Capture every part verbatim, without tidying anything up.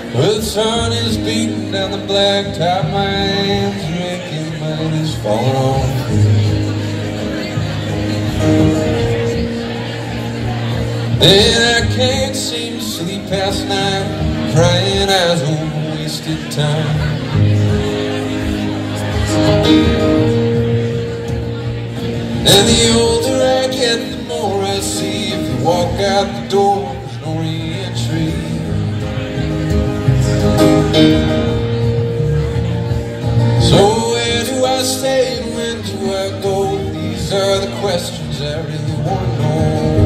Well, the sun is beating down the blacktop, my hands are aching, my head is falling off. And I can't seem to sleep past night, crying eyes over wasted time. And the older I get, the more I see. If you walk out the door, there's no re-entry. So where do I stay and when do I go? These are the questions I really want to know.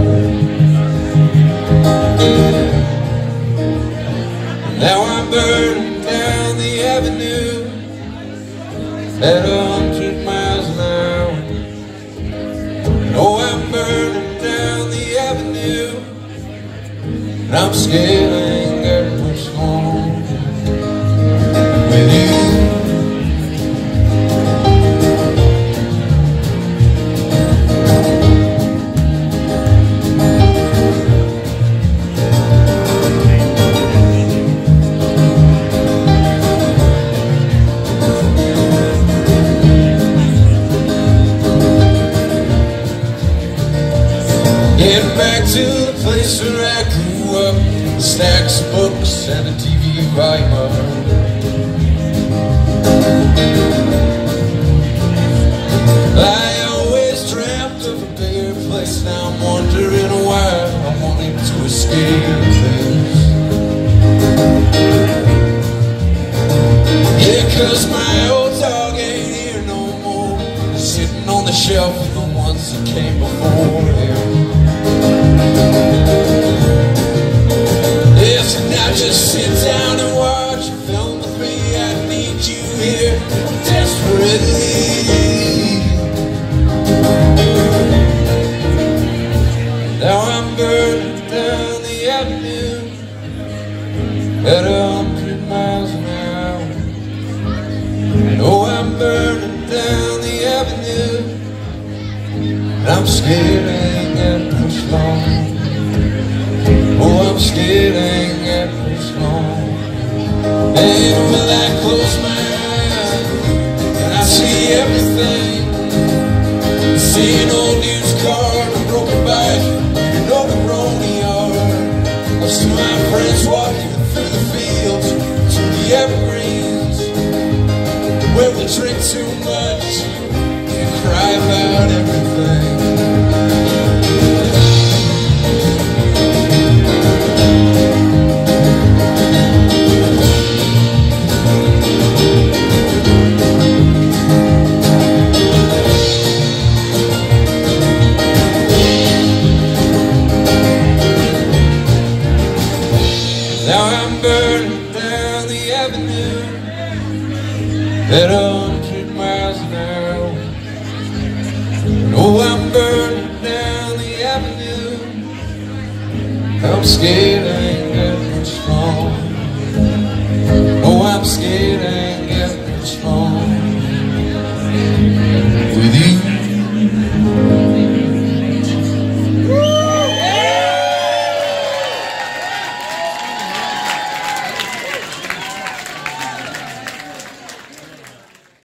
Now I'm burning down the avenue at a hundred miles an hour. Oh, I'm burning down the avenue, and I'm scared I ain't got much longer with you. Getting back to the place where I grew up, stacks of books and a T V volume up. I always dreamt of a bigger place, now I'm wondering why I'm wanting to escape this. Yeah, cause my old dog ain't here no more, sitting on the shelf with the ones that came before him. Yes, and now just sit down and watch a film with me. I need you here desperately. Now I'm burning down the avenue at a hundred miles an hour. Oh, I'm burning down the avenue, and I'm scared I ain't got much longer. Oh, I'm scared I ain't got much longer. And when I close my eyes and I see everything, see an old used car, a broken bike, an overgrown yard. I see my friends walking through the fields to the Evergreens, where we drink too much and cry about everything. Now I'm burning down the avenue at a hundred miles an hour. Oh, I'm burning down the avenue, I'm scared